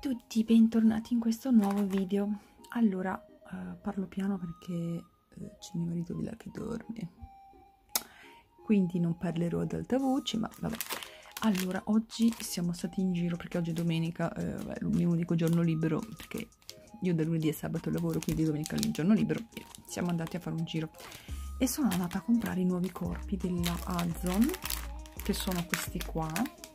tutti, bentornati in questo nuovo video. Allora, parlo piano perché c'è mio marito di là che dorme, quindi non parlerò ad alta voce, ma vabbè. Allora, oggi siamo stati in giro perché oggi è domenica, è il mio unico giorno libero, perché io da lunedì e sabato lavoro, quindi domenica è il giorno libero, e siamo andati a fare un giro. E sono andata a comprare i nuovi corpi della Azon, che sono questi qua,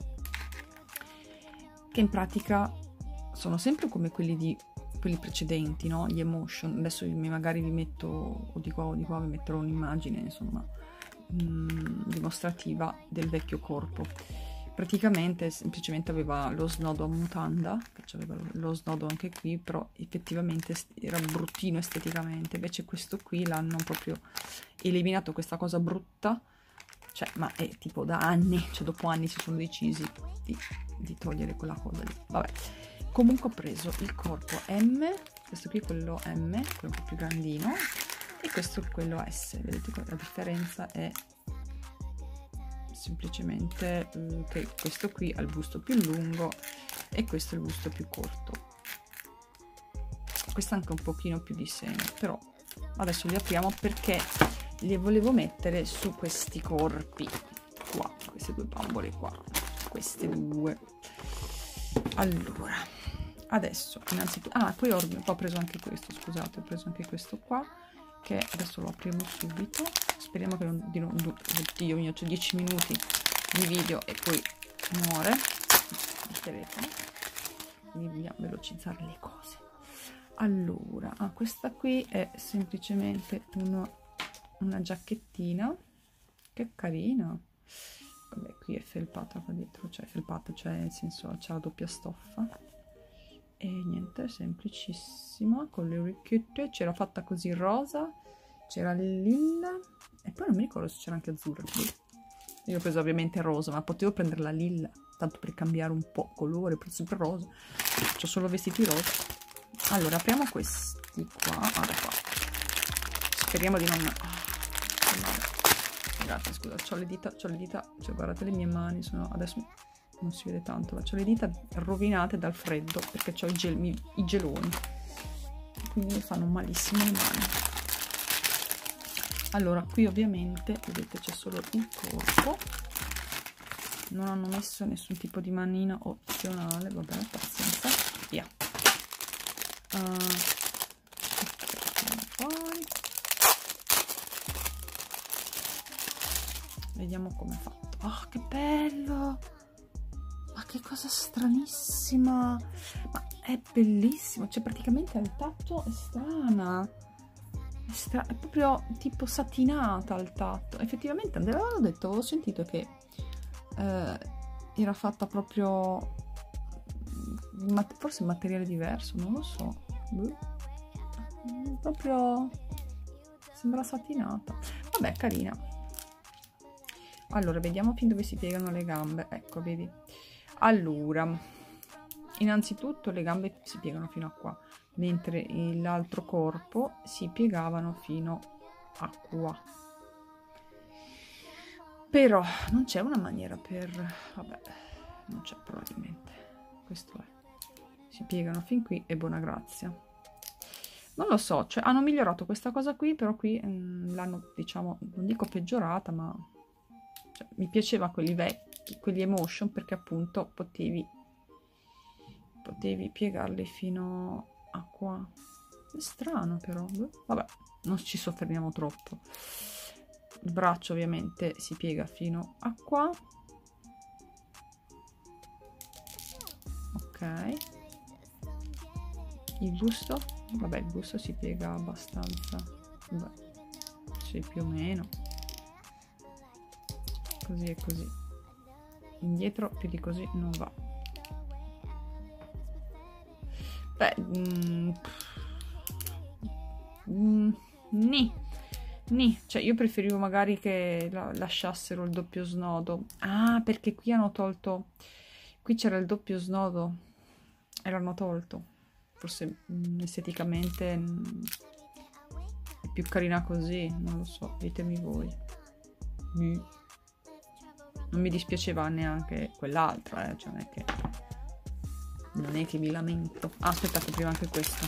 che in pratica sono sempre come quelli precedenti, no? Gli Emotion. Adesso magari vi metto o di qua vi metterò un'immagine, insomma, dimostrativa del vecchio corpo. Praticamente semplicemente aveva lo snodo a mutanda, che aveva lo snodo anche qui, però effettivamente era bruttino esteticamente. Invece questo qui l'hanno proprio eliminato, questa cosa brutta, cioè, ma è tipo da anni, cioè dopo anni si sono decisi di togliere quella cosa lì. Vabbè, comunque ho preso il corpo M, questo qui è quello M, quello un po' più grandino, e questo è quello S. Vedete che la differenza è semplicemente che questo qui ha il busto più lungo e questo è il busto più corto. Questo anche un pochino più di seno, però adesso li apriamo perché li volevo mettere su questi corpi qua, queste due bambole qua, queste due. Allora, adesso innanzitutto, poi ho preso anche questo, scusate, ho preso anche questo qua, che adesso lo apriamo subito. Speriamo che oddio mio, c'è 10 minuti di video e poi muore il telefono, quindi dobbiamo velocizzare le cose. Allora, questa qui è semplicemente una giacchettina, che carina. Vabbè, qui è felpata qua dietro, cioè felpata, cioè nel senso c'è la doppia stoffa. E niente, semplicissima, con le orecchiette. C'era fatta così rosa, c'era lilla e poi non mi ricordo se c'era anche azzurra. Io ho preso ovviamente rosa, ma potevo prendere la lilla, tanto per cambiare un po' colore, ho preso sempre rosa. C'ho solo vestiti rosa. Allora, apriamo questi qua. Guarda qua. Speriamo di non... Ragazzi, scusa, c'ho le dita, cioè guardate le mie mani, adesso non si vede tanto, ma c'ho le dita rovinate dal freddo perché c'ho i geloni, quindi mi fanno malissimo le mani. Allora, qui ovviamente vedete c'è solo il corpo, non hanno messo nessun tipo di manina opzionale, vabbè, pazienza, via. Vediamo come è fatto. Oh, che bello! Ma che cosa stranissima! Ma è bellissimo, cioè praticamente al tatto è strana. È proprio tipo satinata al tatto. Effettivamente avevo detto, avevo sentito che era fatta proprio forse in materiale diverso, non lo so. Proprio sembra satinata. Vabbè, carina. Allora, vediamo fin dove si piegano le gambe. Ecco, vedi? Allora, innanzitutto le gambe si piegano fino a qua, mentre l'altro corpo si piegavano fino a qua. Però non c'è una maniera per... vabbè, non c'è probabilmente. Questo è. Si piegano fin qui e buona grazia. Non lo so, cioè hanno migliorato questa cosa qui, però qui l'hanno, diciamo, non dico peggiorata, ma... Cioè, mi piaceva quelli vecchi, quelli Emotion, perché appunto potevi piegarli fino a qua. È strano però, vabbè, non ci soffermiamo troppo. Il braccio ovviamente si piega fino a qua. Ok. Il busto, vabbè, il busto si piega abbastanza, vabbè, sì, più o meno. Così e così, indietro più di così non va. Beh, cioè io preferivo magari che lasciassero il doppio snodo. Perché qui hanno tolto, qui c'era il doppio snodo e l'hanno tolto. Forse esteticamente è più carina così, non lo so, ditemi voi. Non mi dispiaceva neanche quell'altra, cioè non è che non è che mi lamento. Ah, aspettate, prima anche questo.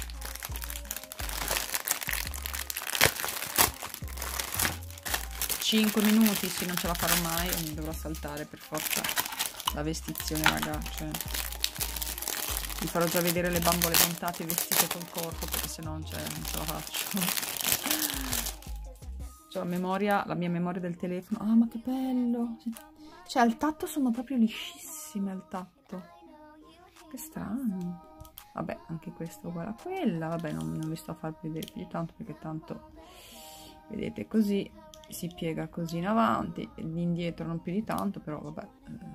Cinque minuti, sì, non ce la farò mai, mi dovrò saltare per forza la vestizione, raga, cioè vi farò già vedere le bambole montate e vestite col corpo, perché sennò non ce la faccio. C'ho la mia memoria del telefono. Ah, ma che bello, cioè al tatto sono proprio liscissime al tatto, che strano. Vabbè, anche questo uguale a quella, vabbè, non vi sto a far vedere più di tanto, perché tanto vedete così si piega così in avanti, indietro non più di tanto, però vabbè,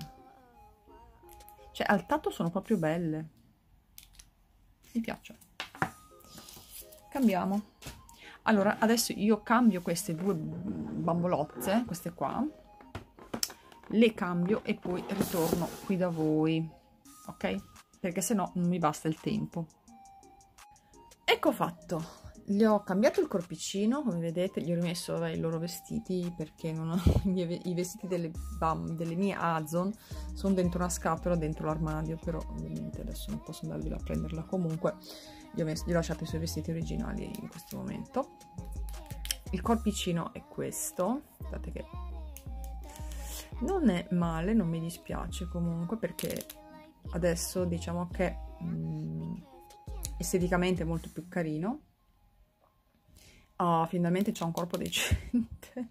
cioè al tatto sono proprio belle, mi piacciono. Cambiamo. Allora adesso io cambio queste due bambolozze, queste qua, le cambio e poi ritorno qui da voi, ok? Perché sennò non mi basta il tempo. Ecco fatto. Gli ho cambiato il corpicino, come vedete, gli ho rimesso i loro vestiti, perché non ho, i vestiti delle mie Azon sono dentro una scatola, dentro l'armadio, però ovviamente adesso non posso andarvi a prenderla. Comunque gli ho lasciato i suoi vestiti originali in questo momento. Il corpicino è questo, guardate che non è male, non mi dispiace comunque, perché adesso diciamo che esteticamente è molto più carino. Finalmente c'è un corpo decente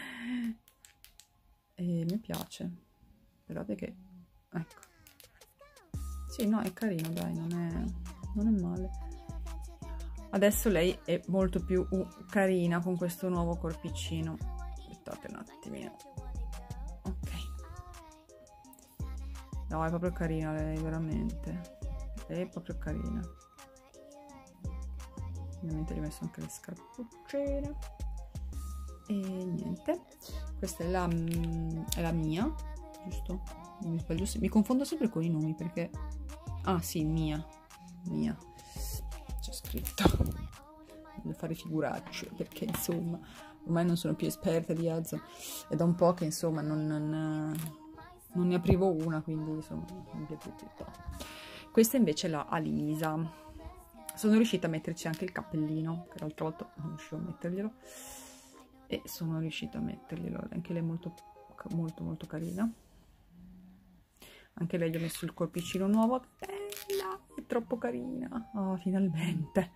e mi piace, guardate che, ecco, sì, no, è carino, dai, non è male. Adesso lei è molto più carina con questo nuovo corpicino. Aspettate un attimino, ok, no, è proprio carina lei, veramente, è proprio carina. Ovviamente gli ho messo anche le scarpuccine e niente, questa è la mia, giusto? Non mi sbaglio, mi confondo sempre con i nomi, perché sì, mia c'è scritto, devo fare figuracce, perché insomma ormai non sono più esperta di Azon, è da un po' che insomma non ne aprivo una, quindi insomma mi piace tutto. Questa invece è la Alisa. Sono riuscita a metterci anche il cappellino, che l'altra volta non riuscivo a metterglielo, e sono riuscita a metterglielo. Anche lei è molto molto carina. Anche lei gli ho messo il corpicino nuovo. Bella, è troppo carina. Oh, finalmente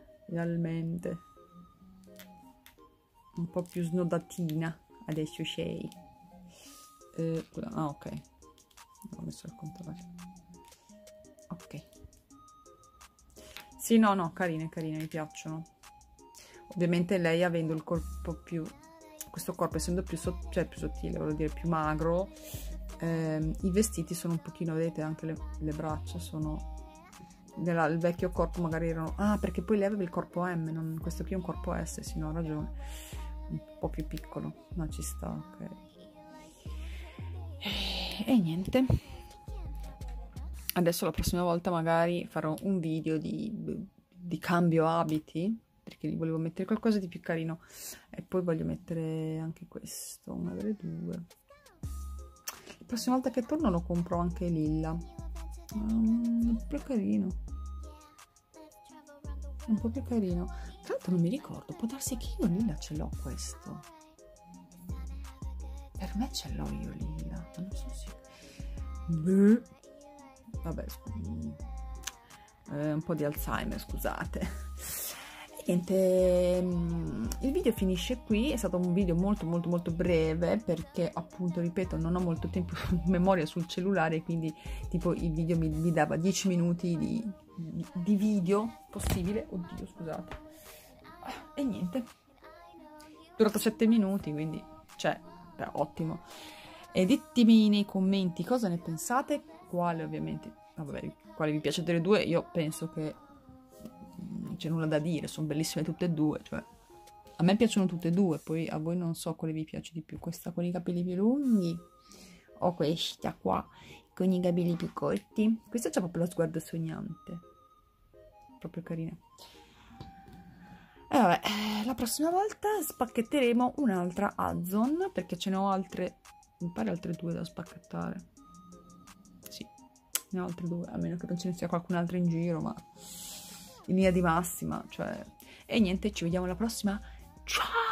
un po' più snodatina adesso c'è. Ok, ho messo il contrario. Ok, sì, no, carine, mi piacciono. Ovviamente lei, avendo il corpo più, questo corpo essendo più sottile, voglio dire più magro, i vestiti sono un pochino, vedete, anche le braccia sono, il vecchio corpo magari erano, perché poi lei aveva il corpo M, questo qui è un corpo S, sì, no, ho ragione, un po' più piccolo, no, ci sta, ok. E niente. Adesso la prossima volta magari farò un video di cambio abiti, perché gli volevo mettere qualcosa di più carino, e poi voglio mettere anche questo, una delle due. La prossima volta che torno lo compro anche lilla, un po' più carino, un po' più carino. Tra l'altro non mi ricordo, può darsi che io lilla ce l'ho questo, per me ce l'ho io lilla, ma non so se... Vabbè, un po' di Alzheimer, scusate. E niente, il video finisce qui. È stato un video molto breve, perché appunto, ripeto, non ho molto tempo in memoria sul cellulare, quindi tipo il video mi dava 10 minuti di video possibile. Oddio, scusate. E niente, durato 7 minuti, quindi cioè, ottimo. E ditemi nei commenti cosa ne pensate, quale ovviamente, vabbè, quale vi piace delle due. Io penso che non c'è nulla da dire, sono bellissime tutte e due, cioè a me piacciono tutte e due, poi a voi non so quale vi piace di più, questa con i capelli più lunghi o questa qua con i capelli più corti. Questa c'ha proprio lo sguardo sognante, proprio carina. E vabbè, la prossima volta spacchetteremo un'altra Azon, perché ce ne ho altre, mi pare altre due da spacchettare. Sì, ne ho altri 2, a meno che non ce ne sia qualcun altro in giro, ma in linea di massima, cioè... E niente, ci vediamo alla prossima. Ciao!